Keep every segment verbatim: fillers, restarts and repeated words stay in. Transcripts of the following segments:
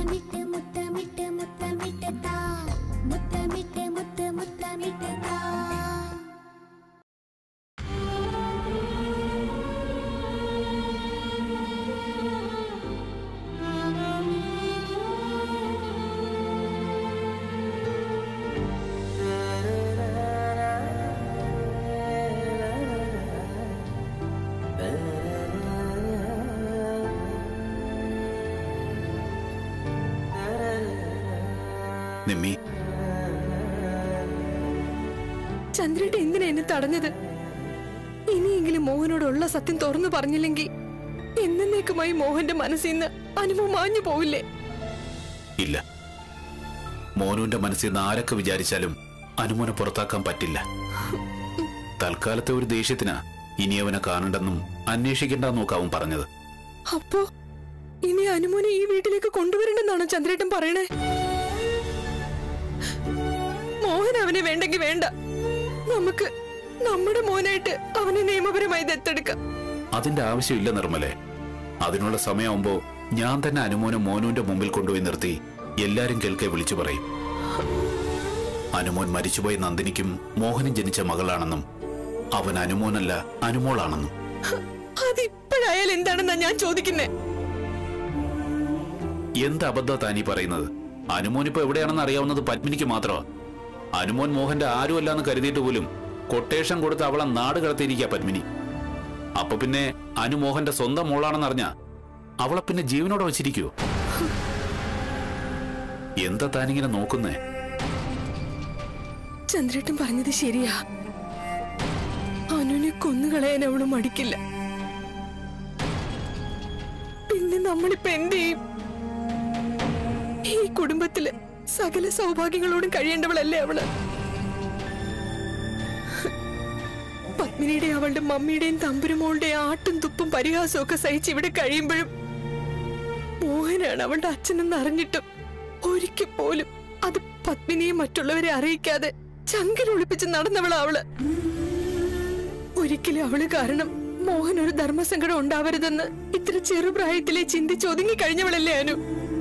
മുത്തമിട്ട് മുത്തമിട്ട് മുത്തമിട്ട് താ മുത്തമിട്ട് മുത്ത മുത്തമിട്ട് താ നിമ്മി, ചന്ദ്രേട്ട എന്തിനാ എന്നെ തടഞ്ഞത്? ഇനിയെങ്കിലും മോഹനോടുള്ള സത്യം തുറന്നു പറഞ്ഞില്ലെങ്കിൽ എന്നേക്കുമായി മോഹന്റെ മനസ്സിൽ നിന്ന് അനുമോ മാഞ്ഞു പോവില്ലേ? ഇല്ല, മോനുവിന്റെ മനസ്സിൽ നിന്ന് ആരൊക്കെ വിചാരിച്ചാലും അനുമോനെ പുറത്താക്കാൻ പറ്റില്ല. തൽക്കാലത്തെ ഒരു ദേഷ്യത്തിനാ ഇനി അവനെ കാണണ്ടെന്നും അന്വേഷിക്കണ്ടെന്നും ഒക്കെ അവൻ പറഞ്ഞത്. അപ്പോ ഇനി അനുമോനെ ഈ വീട്ടിലേക്ക് കൊണ്ടുവരണ്ടെന്നാണോ ചന്ദ്രേട്ടൻ പറയണേ? മോഹൻ അവനെ വേണ്ടെങ്കിൽ വേണ്ട, നമുക്ക് നമ്മുടെ മോനായിട്ട് അവനെ നിയമപരമായി ദത്തെടുക്കാം. അതിന്റെ ആവശ്യമില്ല നിർമ്മലേ. അതിനുള്ള സമയമാകുമ്പോ ഞാൻ തന്നെ അനുമോനെ മോനുവിന്റെ മുമ്പിൽ കൊണ്ടുപോയി നിർത്തി എല്ലാരും കേൾക്കെ വിളിച്ചു പറയും. അനുമോൻ മരിച്ചുപോയ നന്ദിനിക്കും മോഹനും ജനിച്ച മകളാണെന്നും അവൻ അനുമോനല്ല അനുമോളാണെന്നും. അതിപ്പോഴായാൽ എന്താണെന്നാ ഞാൻ ചോദിക്കുന്നേ? എന്ത് അബദ്ധ താനീ പറയുന്നത്? അനുമോനിപ്പോ എവിടെയാണെന്ന് അറിയാവുന്നത് പത്മിനിക്ക് മാത്രമാ. അനുമോൻ മോഹന്റെ ആരുമല്ലാന്ന് കരുതിയിട്ട് പോലും കൊട്ടേഷൻ കൊടുത്ത് അവളെ നാട് കടത്തിയിരിക്കുക പത്മിനി. അപ്പൊ പിന്നെ അനുമോഹന്റെ സ്വന്തം മോളാണെന്നറിഞ്ഞ അവളെ പിന്നെ ജീവനോടെ വച്ചിരിക്കുവോ? എന്താ താനിങ്ങനെ നോക്കുന്നേ? ചന്ദ്രേട്ടൻ പറഞ്ഞത് ശരിയാ. അനുവിനെ കൊന്നുകളയാൻ അവള് മടിക്കില്ല. പിന്നെ നമ്മളിപ്പോ എന്ത് ചെയ്യും? ഈ കുടുംബത്തില് സകല സൗഭാഗ്യങ്ങളോടും കഴിയേണ്ടവളല്ലേ അവള്? പത്മിനിയുടെ അവളുടെ മമ്മിയുടെയും തമ്പുരുമോളുടെയും ആട്ടും തുപ്പും പരിഹാസവും ഒക്കെ സഹിച്ച് ഇവിടെ കഴിയുമ്പോഴും മോഹനാണ് അവളുടെ അച്ഛനെന്ന് അറിഞ്ഞിട്ടും ഒരിക്കൽ പോലും അത് പത്മിനിയെ മറ്റുള്ളവരെ അറിയിക്കാതെ ചങ്കിൽ ഒളിപ്പിച്ച് നടന്നവളാ അവള്. ഒരിക്കലും അവള് കാരണം മോഹൻ ഒരു ധർമ്മസങ്കടം ഉണ്ടാവരുതെന്ന് ഇത്ര ചെറുപ്രായത്തിലെ ചിന്തിച്ച് ഒതുങ്ങി കഴിഞ്ഞവളല്ലേ അനു?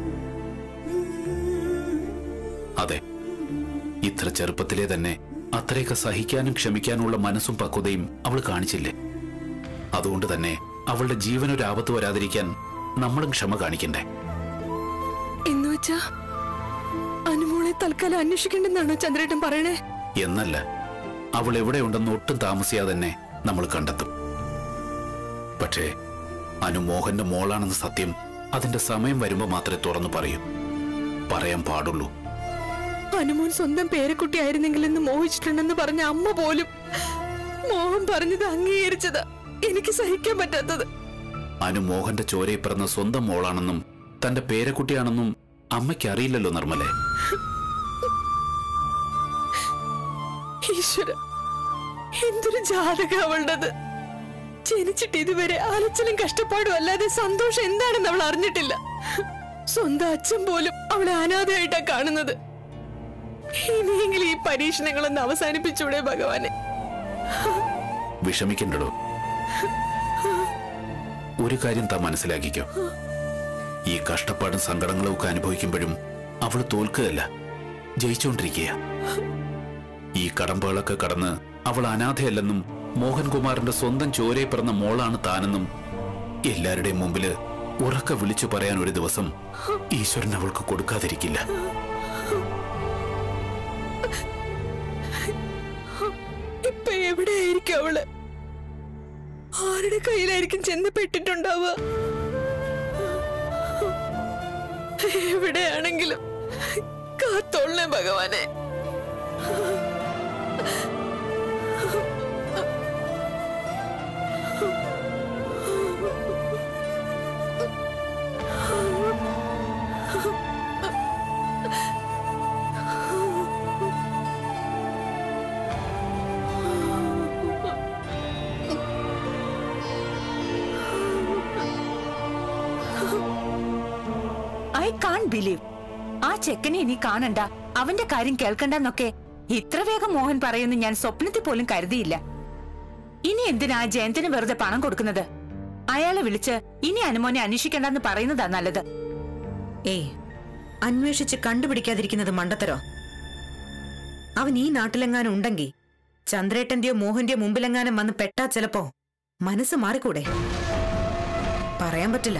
അതെ, ഇത്ര ചെറുപ്പത്തിലെ തന്നെ അത്രയൊക്കെ സഹിക്കാനും ക്ഷമിക്കാനുള്ള മനസ്സും പക്വതയും അവൾ കാണിച്ചില്ലേ? അതുകൊണ്ട് തന്നെ അവളുടെ ജീവനൊരു ആപത്ത് വരാതിരിക്കാൻ നമ്മളും ക്ഷമ കാണിക്കണ്ടേ? എന്നുവെച്ചാ അനുമോളെ തൽക്കാലം അന്വേഷിക്കണ്ടെന്നാണോ ചന്ദ്രേട്ടൻ പറയണേ? എന്നല്ല, അവൾ എവിടെയുണ്ടെന്ന് ഒട്ടും താമസിയാതെ തന്നെ നമ്മൾ കണ്ടെത്തും. പക്ഷേ അനുമോഹന്റെ മോളാണെന്ന സത്യം അതിന്റെ സമയം വരുമ്പോ മാത്രമേ തുറന്നു പറയൂ, പറയാൻ പാടുള്ളൂ. അനുമോൻ സ്വന്തം പേരക്കുട്ടിയായിരുന്നെങ്കിലെന്ന് മോഹിച്ചിട്ടുണ്ടെന്ന് പറഞ്ഞ അമ്മ പോലും മോഹൻ പറഞ്ഞത് അംഗീകരിച്ചതാ എനിക്ക് സഹിക്കാൻ പറ്റാത്തത്. അനുമോഹന്റെ ചോരയിൽ പിറന്ന സ്വന്തം മോളാണെന്നും തന്റെ പേരക്കുട്ടിയാണെന്നും അമ്മയ്ക്ക് അറിയില്ലല്ലോ നിർമ്മലേ. ഈശ്വര, എന്തൊരു ജാതക അവളുടേത്! ജനിച്ചിട്ട് ഇതുവരെ അലച്ചിലും കഷ്ടപ്പാടും അല്ലാതെ സന്തോഷം എന്താണെന്ന് അവൾ അറിഞ്ഞിട്ടില്ല. സ്വന്തം അച്ഛൻ പോലും അവളെ അനാഥയായിട്ടാ കാണുന്നത്. ഇനിയെങ്കിലും ഈ പരീക്ഷണങ്ങളൊന്ന് അവസാനിപ്പിച്ചൂടെ ഭഗവാനെ? വിഷമിക്കണ്ടോ? ഒരു കാര്യം താൻ മനസ്സിലാക്കിക്കോ, ഈ കഷ്ടപ്പാടും സങ്കടങ്ങളും ഒക്കെ അനുഭവിക്കുമ്പോഴും അവൾ തോൽക്കുകയല്ല, ജയിച്ചുകൊണ്ടിരിക്കുക. ഈ കടമ്പകളൊക്കെ കടന്ന് അവൾ അനാഥയല്ലെന്നും മോഹൻകുമാറിന്റെ സ്വന്തം ചോരയിൽ പിറന്ന മോളാണ് താനെന്നും എല്ലാവരുടെയും മുമ്പില് ഉറക്കെ വിളിച്ചു പറയാൻ ഒരു ദിവസം ഈശ്വരൻ അവൾക്ക് കൊടുക്കാതിരിക്കില്ല. ഇപ്പൊ എവിടെയായിരിക്കും അവള്? ആരുടെ കയ്യിലായിരിക്കും ചെന്ന് പെട്ടിട്ടുണ്ടാവുക? എവിടെയാണെങ്കിലും കാത്തോളേ ഭഗവാനെ. I can't believe. ആ ചെക്കനെ ഇനി കാണണ്ട, അവന്റെ കാര്യം കേൾക്കണ്ടെന്നൊക്കെ ഇത്ര വേഗം മോഹൻ പറയുമെന്ന് ഞാൻ സ്വപ്നത്തിൽ പോലും കരുതിയില്ല. ഇനി എന്തിനാ ജയന്തിന് വെറുതെ പണം കൊടുക്കുന്നത്? അയാളെ വിളിച്ച് ഇനി അനുമോനെ അന്വേഷിക്കണ്ടെന്ന് പറയുന്നതാ നല്ലത്. ഏയ്, അന്വേഷിച്ച് കണ്ടുപിടിക്കാതിരിക്കുന്നത് മണ്ടത്തരോ? അവൻ ഈ നാട്ടിലെങ്ങാനും ഉണ്ടെങ്കിൽ ചന്ദ്രേട്ടന്റെയോ മോഹന്റെയോ മുമ്പിലെങ്ങാനും വന്ന് പെട്ടാ ചിലപ്പോ മനസ്സ് മാറിക്കൂടെ? പറയാൻ പറ്റില്ല.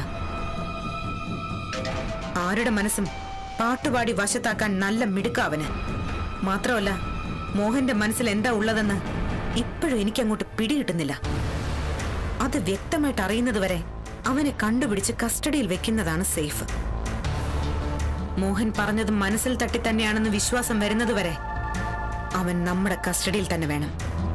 ആരുടെ മനസ്സും പാട്ടുപാടി വശത്താക്കാൻ നല്ല മിടുക്ക അവന്. മാത്രമല്ല, മോഹന്റെ മനസ്സിൽ എന്താ ഉള്ളതെന്ന് ഇപ്പോഴും എനിക്കങ്ങോട്ട് പിടികിട്ടുന്നില്ല. അത് വ്യക്തമായിട്ട് അറിയുന്നതുവരെ അവനെ കണ്ടുപിടിച്ച് കസ്റ്റഡിയിൽ വെക്കുന്നതാണ് സേഫ്. മോഹൻ പറഞ്ഞത് മനസ്സിൽ തട്ടി തന്നെയാണെന്ന് വിശ്വാസം വരുന്നതുവരെ അവൻ നമ്മുടെ കസ്റ്റഡിയിൽ തന്നെ വേണം.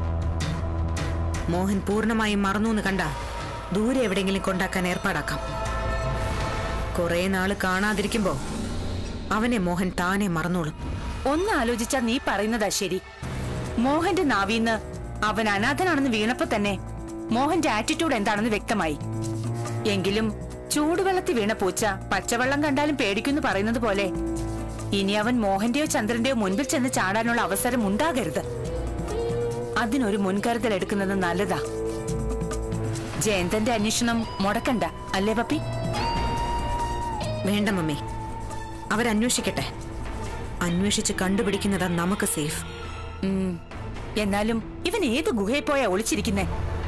മോഹൻ പൂർണ്ണമായും മറന്നു എന്ന് കണ്ട ദൂരെ എവിടെയെങ്കിലും കൊണ്ടാക്കാൻ ഏർപ്പാടാക്കാം. കുറെ നാള് കാണാതിരിക്കുമ്പോ അവനെ മോഹൻ താനെ മറന്നോളും. ഒന്ന് ആലോചിച്ചാ നീ പറയുന്നതാ ശരി. മോഹന്റെ നാവീന്ന് അവൻ അനാഥനാണെന്ന് വീണപ്പോ തന്നെ മോഹന്റെ ആറ്റിറ്റ്യൂഡ് എന്താണെന്ന് വ്യക്തമായി. എങ്കിലും ചൂടുവെള്ളത്തിൽ വീണ പൂച്ച പച്ചവെള്ളം കണ്ടാലും പേടിക്കുന്നു പറയുന്നത് പോലെ ഇനി അവൻ മോഹന്റെയോ ചന്ദ്രന്റെയോ മുൻപിൽ ചെന്ന് ചാടാനുള്ള അവസരം ഉണ്ടാകരുത്. അതിനൊരു മുൻകരുതൽ എടുക്കുന്നത് നല്ലതാ. ജയന്തന്റെ അന്വേഷണം മുടക്കണ്ട, അല്ലേ പപ്പി? വേണ്ട മമ്മി, അവരന്വേഷിക്കട്ടെ. അന്വേഷിച്ച് കണ്ടുപിടിക്കുന്നതാ നമുക്ക് സേഫ്. എന്നാലും ഇവൻ ഏത് ഗുഹയിൽ പോയാ ഒളിച്ചിരിക്കുന്നേ?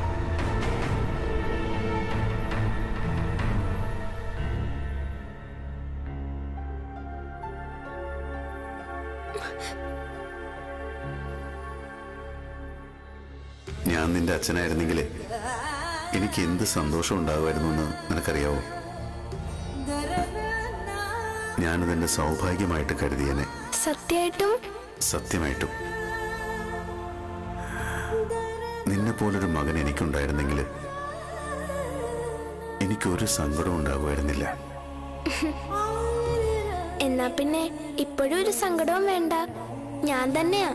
ഞാൻ നിന്റെ അച്ഛനായിരുന്നെങ്കിൽ എനിക്ക് എന്ത് സന്തോഷം ഉണ്ടാകുമായിരുന്നു എന്ന് നിനക്കറിയാവോ? ഞാനതെന്റെ സൗഭാഗ്യമായിട്ട് കരുതിയനെ. സത്യമായിട്ടും സത്യമായിട്ടും നിന്നെ പോലൊരു മകൻ എനിക്കുണ്ടായിരുന്നെങ്കിൽ എനിക്കൊരു സങ്കടം ഉണ്ടാകുമായിരുന്നില്ല. എന്നാ പിന്നെ ഇപ്പോഴും ഒരു സങ്കടവും വേണ്ട, ഞാൻ തന്നെയാ.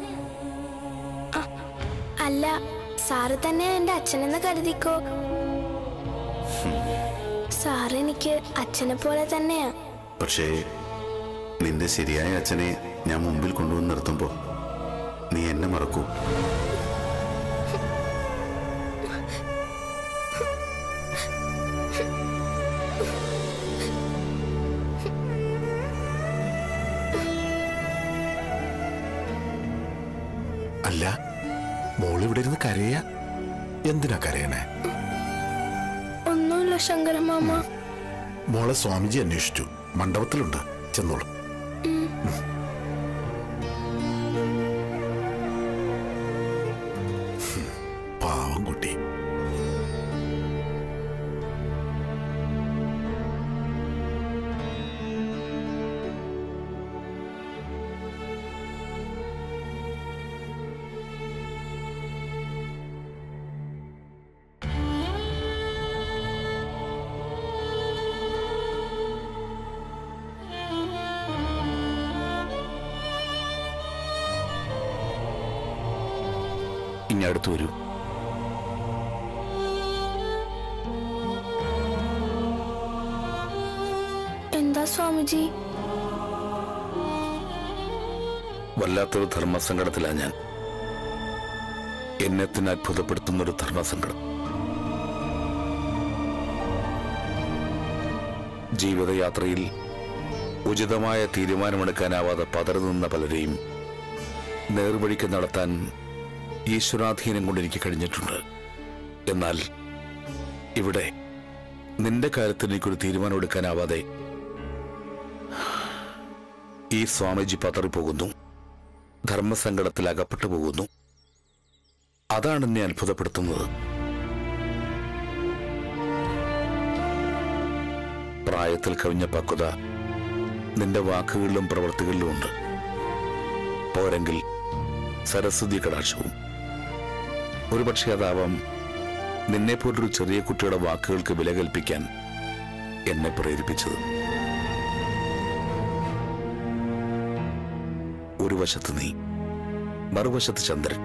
അല്ല, സാറ് തന്നെയാ എന്റെ അച്ഛനെന്ന് കരുതിക്കോ. സാറ് എനിക്ക് അച്ഛനെ പോലെ തന്നെയാ. പക്ഷേ നിന്റെ ശരിയായ അച്ഛനെ ഞാൻ മുമ്പിൽ കൊണ്ടുവന്ന് നിർത്തുമ്പോ നീ എന്നെ മറക്കൂ? അല്ല, മോളിവിടെ ഇരുന്ന് കരയാ? എന്തിനാ കരയണേ? ഒന്നുമില്ല ശങ്കരമാമ. മോളെ സ്വാമിജി അന്വേഷിച്ചു, മണ്ഡപത്തിലുണ്ട്, ചെന്നോളൂ. പാവം കുട്ടി. ഇനി അടുത്ത് വരൂ. എന്താ സ്വാമിജി? വല്ലാത്തൊരു ധർമ്മസങ്കടത്തിലാ ഞാൻ. എന്നെ തന്നെ അത്ഭുതപ്പെടുത്തുന്നൊരു ധർമ്മസങ്കടം. ജീവിതയാത്രയിൽ ഉചിതമായ തീരുമാനമെടുക്കാനാവാതെ പതറുനിന്ന പലരെയും നേർവഴിക്ക് നടത്താൻ ഈശ്വരാധീനം കൊണ്ട് എനിക്ക് കഴിഞ്ഞിട്ടുണ്ട്. എന്നാൽ ഇവിടെ നിന്റെ കാര്യത്തിൽ എനിക്കൊരു തീരുമാനം എടുക്കാനാവാതെ ഈ സ്വാമിജി പതറിപ്പോകുന്നു, ധർമ്മസങ്കടത്തിൽ അകപ്പെട്ടു പോകുന്നു. അതാണ് എന്നെ അത്ഭുതപ്പെടുത്തുന്നത്. പ്രായത്തിൽ കവിഞ്ഞ പക്വത നിന്റെ വാക്കുകളിലും പ്രവൃത്തികളിലും ഉണ്ട്. പോരെങ്കിൽ സരസ്വതി കടാക്ഷവും. ഒരുപക്ഷെ അതാവാം നിന്നെപ്പോലൊരു ചെറിയ കുട്ടിയുടെ വാക്കുകൾക്ക് വില കൽപ്പിക്കാൻ എന്നെ പ്രേരിപ്പിച്ചത്. ഒരു വശത്ത് നീ, മറുവശത്ത് ചന്ദ്രൻ.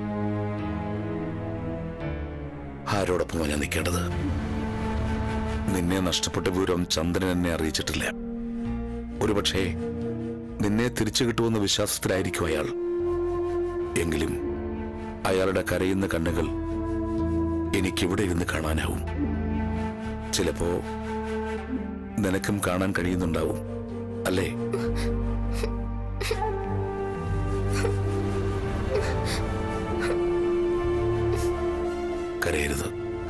ആരോടൊപ്പമാണ് ഞാൻ നിൽക്കേണ്ടത്? നിന്നെ നഷ്ടപ്പെട്ട വിവരം ചന്ദ്രൻ എന്നെ അറിയിച്ചിട്ടില്ല. ഒരുപക്ഷെ നിന്നെ തിരിച്ചു കിട്ടുമെന്ന വിശ്വാസത്തിലായിരിക്കും അയാൾ. എങ്കിലും അയാളുടെ കരയുന്ന കണ്ണുകൾ എനിക്കിവിടെ ഇരുന്ന് കാണാനാവും. ചിലപ്പോ നിനക്കും കാണാൻ കഴിയുന്നുണ്ടാവും, അല്ലേ? കരയരുത്.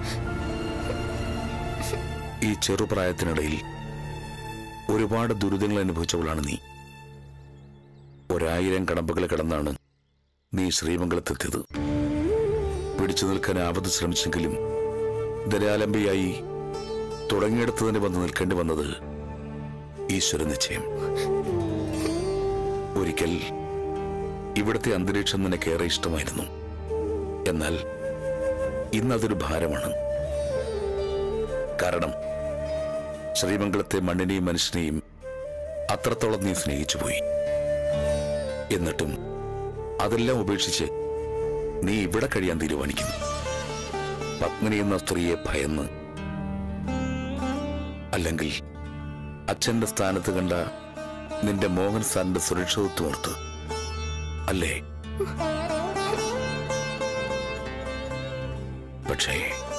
ഈ ചെറുപ്രായത്തിനിടയിൽ ഒരുപാട് ദുരിതങ്ങൾ അനുഭവിച്ചവളാണ് നീ. ഒരായിരം കടമ്പകൾ കടന്നാണ് നീ ശ്രീമംഗലത്തെത്തിയത്. പിടിച്ചു നിൽക്കാൻ ആവത് ശ്രമിച്ചെങ്കിലും ദരാലംബിയായി തുടങ്ങിയെടുത്തതിന് വന്ന് നിൽക്കേണ്ടി വന്നത് ഈശ്വര നിശ്ചയം. ഒരിക്കൽ ഇവിടുത്തെ അന്തരീക്ഷം നിനക്കേറെ ഇഷ്ടമായിരുന്നു. എന്നാൽ ഇന്നതൊരു ഭാരമാണ്. കാരണം ശ്രീമംഗലത്തെ മണ്ണിനെയും മനുഷ്യനെയും അത്രത്തോളം നീ സ്നേഹിച്ചുപോയി. എന്നിട്ടും അതെല്ലാം ഉപേക്ഷിച്ച് നീ ഇവിടെ കഴിയാൻ തീരുമാനിക്കുന്നു. പത്മിനി എന്ന സ്ത്രീയെ ഭയന്ന്, അല്ലെങ്കിൽ അച്ഛന്റെ സ്ഥാനത്ത് കണ്ട നിന്റെ മോഹൻ സാറിന്റെ സുരക്ഷിതത്വം ഓർത്ത് അല്ലേ? പക്ഷേ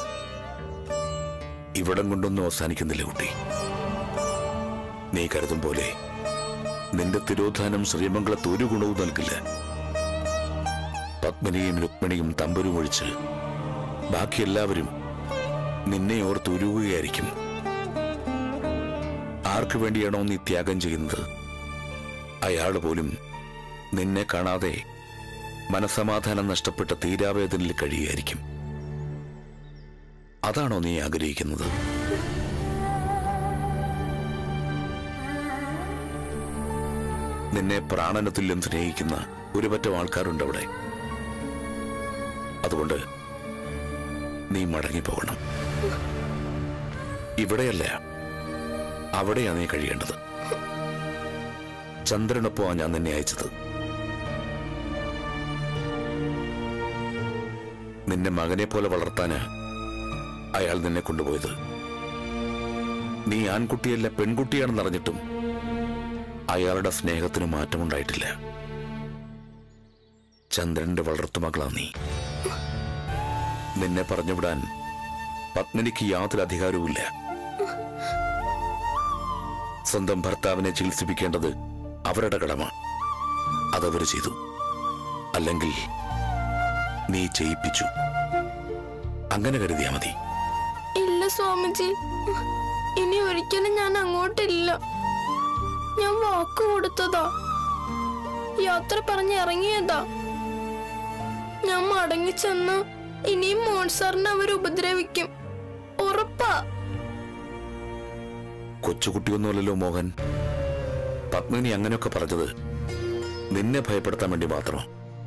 ഇവിടം കൊണ്ടൊന്നും അവസാനിക്കുന്നില്ല കുട്ടി. നീ കരുതും പോലെ നിന്റെ തിരോധാനം ശ്രീമംഗലത്ത് ഒരു ഗുണവും നൽകില്ല. പത്മിനിയും രുക്മിണിയും തമ്പുരും ഒഴിച്ച് ബാക്കി എല്ലാവരും നിന്നെ ഓർത്ത് ഉരുകുകയായിരിക്കും. ആർക്കു വേണ്ടിയാണോ നീ ത്യാഗം ചെയ്യുന്നത്, അയാൾ പോലും നിന്നെ കാണാതെ മനസമാധാനം നഷ്ടപ്പെട്ട തീരാവേദനയിൽ കഴിയുകയായിരിക്കും. അതാണോ നീ ആഗ്രഹിക്കുന്നത്? നിന്നെ പ്രാണനത്തുല്യം സ്നേഹിക്കുന്ന ഒരു പറ്റം ആൾക്കാരുണ്ട് അവിടെ. അതുകൊണ്ട് നീ മടങ്ങിപ്പോകണം. ഇവിടെയല്ല, അവിടെയാണ് നീ കഴിയേണ്ടത്. ചന്ദ്രനൊപ്പമാണ് ഞാൻ നിന്നെ അയച്ചത്. നിന്നെ മകനെ പോലെ വളർത്താന് അയാൾ നിന്നെ കൊണ്ടുപോയത്. നീ ആൺകുട്ടിയല്ല പെൺകുട്ടിയാണെന്ന് അറിഞ്ഞിട്ടും അയാളുടെ സ്നേഹത്തിന് മാറ്റമുണ്ടായിട്ടില്ല. ചന്ദ്രന്റെ വളർത്തുമകളാ നീ. നിന്നെ പറഞ്ഞുവിടാൻ പത്മിനിക്ക് യാതൊരു അധികാരവുമില്ല. സ്വന്തം ഭർത്താവിനെ ചികിത്സിപ്പിക്കേണ്ടത് അവരുടെ കടമ. അതവര് ചെയ്തു. അല്ലെങ്കിൽ നീ ചെയ്യിപ്പിച്ചു. അങ്ങനെ കരുതിയാ മതി. ഇല്ല സ്വാമിജി, ഇനി ഒരിക്കലും ഞാൻ അങ്ങോട്ടില്ല. ഞാൻ വാക്ക് കൊടുത്തതാ, യാത്ര പറഞ്ഞ് ഇറങ്ങിയതാ. ഞാൻ മടങ്ങിച്ചെന്ന് ഇനിയും മോൺസാറിനെ അവർ ഉപദ്രവിക്കും, ഉറപ്പാ. കൊച്ചുകുട്ടിയൊന്നുമല്ലല്ലോ മോഹൻ. പത്മിനി അങ്ങനെയൊക്കെ പറഞ്ഞത് നിന്നെ ഭയപ്പെടുത്താൻ വേണ്ടി മാത്രം.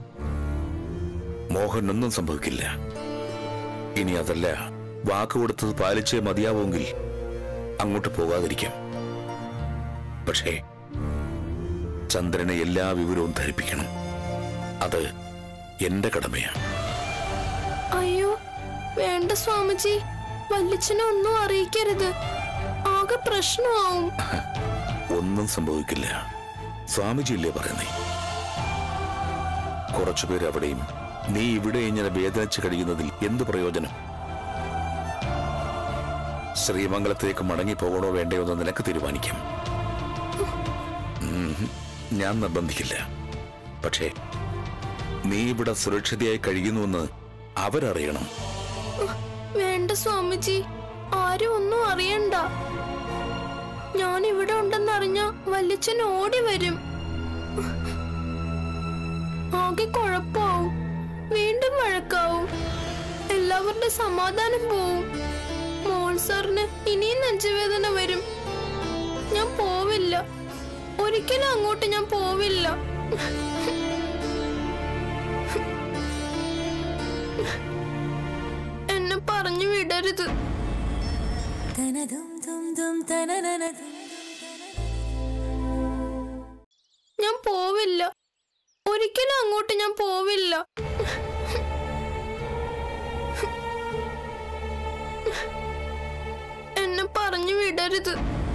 മോഹൻ ഒന്നും സംഭവിക്കില്ല. ഇനി അതല്ല, വാക്ക് കൊടുത്തത് പാലിച്ചേ മതിയാവുമെങ്കിൽ അങ്ങോട്ട് പോകാതിരിക്കാം. പക്ഷേ ചന്ദ്രനെ എല്ലാ വിവരവും ധരിപ്പിക്കണം. അത് എന്റെ കടമയാണ്. അയ്യോ വേണ്ട സ്വാമിജി, വല്യച്ഛനെ ഒന്നും അറിയിക്കരുത്. ആകെ പ്രശ്നമാവും. ഒന്നും സംഭവിക്കില്ല. സ്വാമിജി ഇല്ലേ പറയുന്നേ. കുറച്ചുപേര് അവിടെയും നീ ഇവിടെ ഇങ്ങനെ വേദനിച്ച് കഴിയുന്നതിൽ എന്ത് പ്രയോജനം? ശ്രീമംഗലത്തേക്ക് മടങ്ങി പോകണോ വേണ്ടയോ എന്ന് നിനക്ക് തീരുമാനിക്കാം. ഞാൻ നിർബന്ധിക്കില്ല. പക്ഷേ നീ ഇവിടെ സുരക്ഷിതയായി കഴിയുന്നുവെന്ന് അവരറിയണം. വേണ്ട സ്വാമിജി, ആരും ഒന്നും അറിയണ്ട. ഞാൻ ഇവിടെ ഉണ്ടെന്നറിഞ്ഞ വല്യച്ഛൻ ഓടി വരും. ആകെ കുഴപ്പാവും, വീണ്ടും വഴക്കാവും, എല്ലാവരുടെ സമാധാനം പോവും. മോൺസാറിന് ഇനിയും നെഞ്ചുവേദന വരും. ഞാൻ പോവില്ല, ഒരിക്കലും അങ്ങോട്ട് ഞാൻ പോവില്ല. എന്നെ പറഞ്ഞു വിടരുത്. ഞാൻ പോവില്ല, ഒരിക്കലും അങ്ങോട്ട് ഞാൻ പോവില്ല. എന്നെ പറഞ്ഞു വിടരുത്.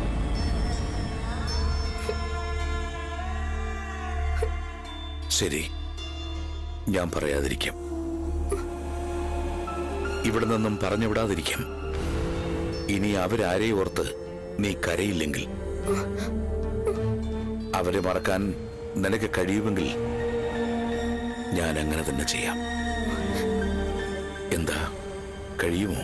ശരി, ഞാൻ പറയാതിരിക്കാം. ഇവിടെ നിന്നും പറഞ്ഞു വിടാതിരിക്കാം. ഇനി അവരാരെ ഓർത്ത് നീ കരയില്ലെങ്കിൽ, അവരെ മറക്കാൻ നിനക്ക് കഴിയുമെങ്കിൽ ഞാൻ അങ്ങനെ തന്നെ ചെയ്യാം. എന്താ, കഴിയുമോ?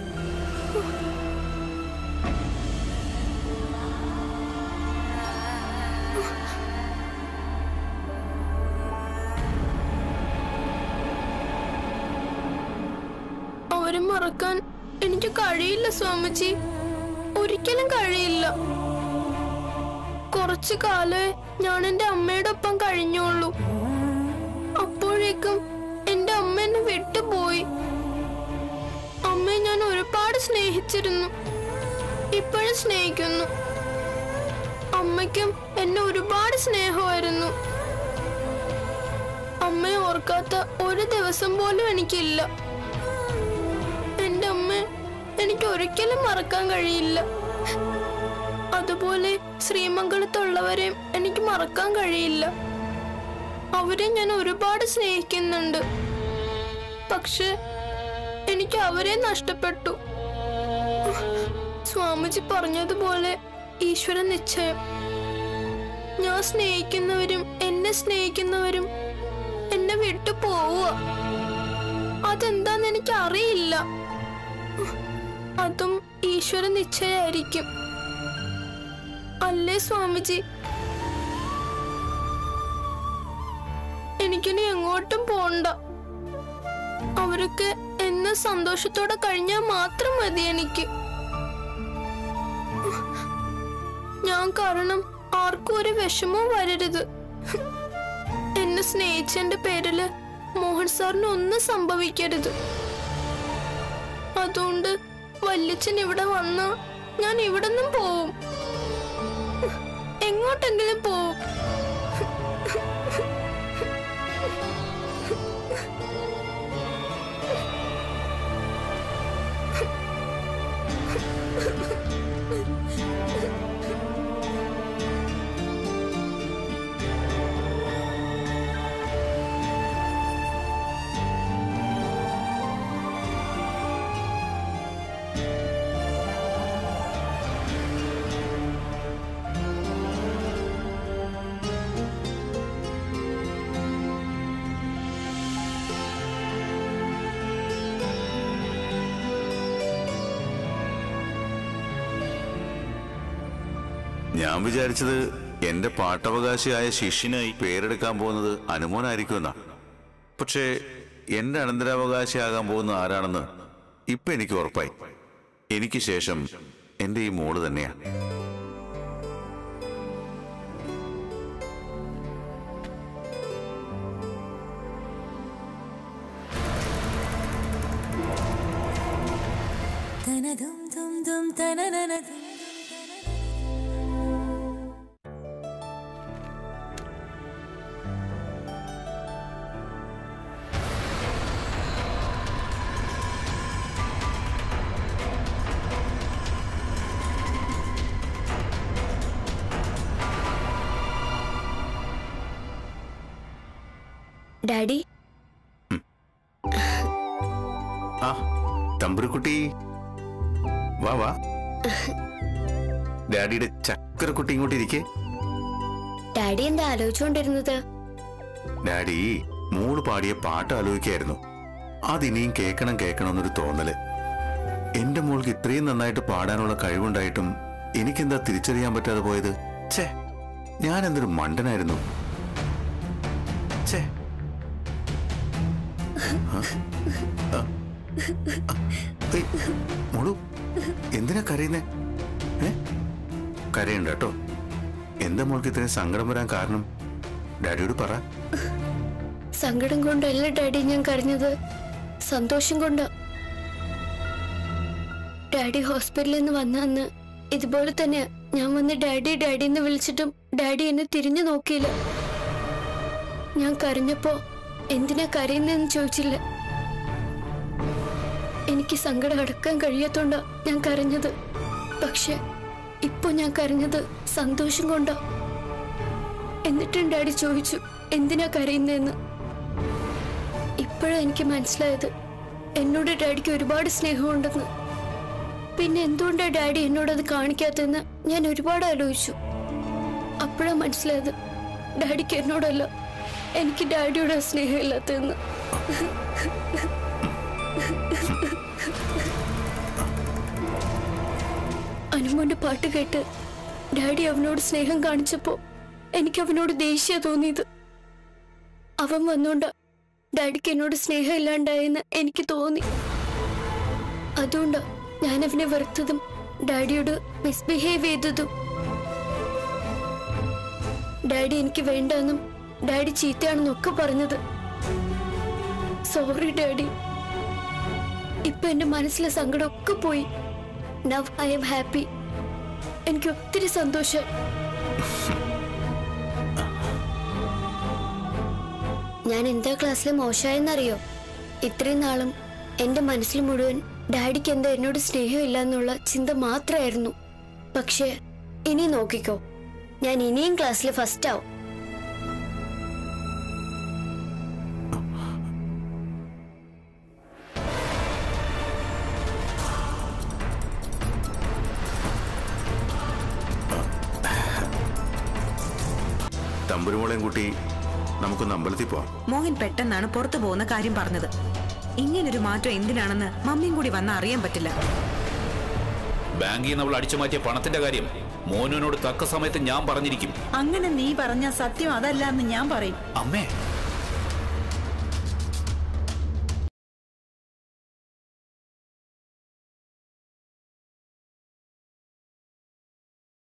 അവരെ മറക്കാൻ എനിക്ക് കഴിയില്ല സ്വാമിജി, ഒരിക്കലും കഴിയില്ല. കുറച്ചു കാലേ ഞാൻ എന്റെ അമ്മയുടെ ഒപ്പം കഴിഞ്ഞോളൂ. അപ്പോഴേക്കും എന്റെ അമ്മ എന്നെ വിട്ടുപോയി. അമ്മയെ ഞാൻ ഒരുപാട് സ്നേഹിച്ചിരുന്നു, ഇപ്പോഴും സ്നേഹിക്കുന്നു. അമ്മയ്ക്കും എന്നെ ഒരുപാട് സ്നേഹമായിരുന്നു. അമ്മയെ ഓർക്കാത്ത ഒരു ദിവസം പോലും എനിക്കില്ല. എന്റെ അമ്മ എനിക്ക് ഒരിക്കലും മറക്കാൻ കഴിയില്ല. അതുപോലെ ശ്രീമംഗലത്തുള്ളവരെയും എനിക്ക് മറക്കാൻ കഴിയില്ല. അവരെ ഞാൻ ഒരുപാട് സ്നേഹിക്കുന്നുണ്ട്. പക്ഷെ എനിക്ക് അവരെ നഷ്ടപ്പെട്ടു. സ്വാമിജി പറഞ്ഞതുപോലെ ഈശ്വര നിശ്ചയം. ഞാൻ സ്നേഹിക്കുന്നവരും എന്നെ സ്നേഹിക്കുന്നവരും എന്നെ വിട്ടു പോവുക. അതെന്താന്ന് എനിക്ക് അറിയില്ല. അതും ഈശ്വര നിശ്ചയായിരിക്കും അല്ലേ സ്വാമിജി? എനിക്കിനി എങ്ങോട്ടും പോണ്ട. അവരൊക്കെ എന്നെ സന്തോഷത്തോടെ കഴിഞ്ഞാൽ മാത്രം മതി എനിക്ക്. ഞാൻ കാരണം ആർക്കും ഒരു വിഷമവും വരരുത്. എന്നെ സ്നേഹിച്ചതിന്റെ പേരില് മോഹൻ സാറിന് ഒന്നും സംഭവിക്കരുത്. അതുകൊണ്ട് വല്യച്ഛൻ ഇവിടെ വന്ന ഞാൻ ഇവിടെ നിന്നും പോവും, എങ്ങോട്ടെങ്കിലും പോവും. ഞാൻ വിചാരിച്ചത് എന്റെ പാട്ടവകാശിയായ ശിഷ്യനായി പേരെടുക്കാൻ പോകുന്നത് അനുമോനായിരിക്കുമെന്നാ. പക്ഷേ എന്റെ അനന്തരാവകാശിയാകാൻ പോകുന്ന ആരാണെന്ന് ഇപ്പൊ എനിക്ക് ഉറപ്പായി. എനിക്ക് ശേഷം എന്റെ ഈ മോള് തന്നെയാ. ഡാഡി. ആ തമ്പുരുക്കുട്ടി, വാ വാ. ഡാഡിയുടെ ചക്കരക്കുട്ടി ഇങ്ങോട്ട് ഇരിക്കേ. ഡാഡി എന്താ ആലോചിച്ചുകൊണ്ടിരുന്നത്? ഡാഡി മോള് പാടിയ പാട്ട് ആലോചിക്കായിരുന്നു. അതിനിയും കേൾക്കണം കേൾക്കണം എന്നൊരു തോന്നല്. എന്റെ മോൾക്ക് ഇത്രയും നന്നായിട്ട് പാടാനുള്ള കഴിവുണ്ടായിട്ടും എനിക്കെന്താ തിരിച്ചറിയാൻ പറ്റാതെ പോയത്? ഛേ, ഞാൻ എന്തൊരു മണ്ടനായിരുന്നു. ഛേ, മോളു എന്തിനാ കരയുന്നേ? ഏ കരയണ്ട കേട്ടോ. എന്താ മോൾക്ക് ഇത്രയും സങ്കടം വരാൻ കാരണം? ഡാഡിയോട് പറ. സങ്കടം കൊണ്ടല്ല ഡാഡി ഞാൻ കരഞ്ഞത്, സന്തോഷം കൊണ്ടാ. ഡാഡി ഹോസ്പിറ്റലിൽ നിന്ന് വന്നന്ന് ഇതുപോലെ തന്നെ ഞാൻ വന്ന് ഡാഡി ഡാഡി എന്ന് വിളിച്ചിട്ടും ഡാഡി എന്നെ തിരിഞ്ഞു നോക്കിയില്ല. ഞാൻ കരഞ്ഞപ്പോ എന്തിനാ കരയുന്നതെന്ന് ചോദിച്ചില്ല. എനിക്ക് സങ്കടം അടക്കാൻ കഴിയാത്തോണ്ടാ ഞാൻ കരഞ്ഞത്. പക്ഷെ ഇപ്പൊ ഞാൻ കരഞ്ഞത് സന്തോഷം കൊണ്ടാ. എന്നിട്ടും ഡാഡി ചോദിച്ചു എന്തിനാ കരയുന്നതെന്ന്. ഇപ്പോഴാ എനിക്ക് മനസ്സിലായത് എന്നോട് ഡാഡിക്ക് ഒരുപാട് സ്നേഹമുണ്ടെന്ന്. പിന്നെ എന്തുകൊണ്ടാ ഡാഡി എന്നോടത് കാണിക്കാത്തെന്ന് ഞാൻ ഒരുപാട് ആലോചിച്ചു. അപ്പോഴാ മനസ്സിലായത് ഡാഡിക്ക് എന്നോടല്ല എനിക്ക് ഡാഡിയോട് സ്നേഹമില്ലാത്തതെന്ന്. അനുമോന്റെ പാട്ട് കേട്ട് ഡാഡി അവനോട് സ്നേഹം കാണിച്ചപ്പോ എനിക്ക് അവനോട് ദേഷ്യ തോന്നിയത്. അവൻ വന്നോണ്ട ഡാഡിക്ക് എന്നോട് സ്നേഹം ഇല്ലാണ്ടായെന്ന് എനിക്ക് തോന്നി. അതുകൊണ്ടാ ഞാൻ അവനെ വെറുത്തതും ഡാഡിയോട് മിസ്ബിഹേവ് ചെയ്തതും. ഡാഡി എനിക്ക് വേണ്ടെന്നും ഡാഡി ചീത്തയാണെന്നൊക്കെ പറഞ്ഞത്. Sorry daddy. ഇപ്പൊ എന്റെ മനസ്സിലെ സങ്കടമൊക്കെ പോയി. Now I'm happy. എനിക്ക് ഒത്തിരി സന്തോഷം. ഞാൻ എന്താ ക്ലാസ്സിൽ മോശമായെന്നറിയോ? ഇത്രയും നാളും എന്റെ മനസ്സിൽ മുഴുവൻ ഡാഡിക്ക് എന്താ എന്നോട് സ്നേഹമില്ല എന്നുള്ള ചിന്ത മാത്രമായിരുന്നു. പക്ഷെ ഇനി നോക്കിക്കോ, ഞാൻ ഇനിയും ക്ലാസ്സിൽ ഫസ്റ്റ് ആവും. തമ്പുരുമോളെയും കൂട്ടി നമുക്കൊന്ന് അമ്പലത്തിൽ പോവാം. മോഹൻ പെട്ടെന്നാണ് പുറത്തു പോകുന്ന കാര്യം പറഞ്ഞത്. ഇങ്ങനൊരു മാറ്റം എന്തിനാണെന്ന് മമ്മിയും കൂടി വന്ന അറിയാൻ പറ്റില്ല. ബാങ്കിൽ നിന്ന് അവൾ അടിച്ചു മാറ്റിയ പണത്തിന്റെ കാര്യം മോനുവിനോട് തക്ക സമയത്ത് ഞാൻ പറഞ്ഞിരിക്കും. അങ്ങനെ നീ പറഞ്ഞ സത്യം അതല്ല എന്ന് ഞാൻ പറയും. അമ്മേ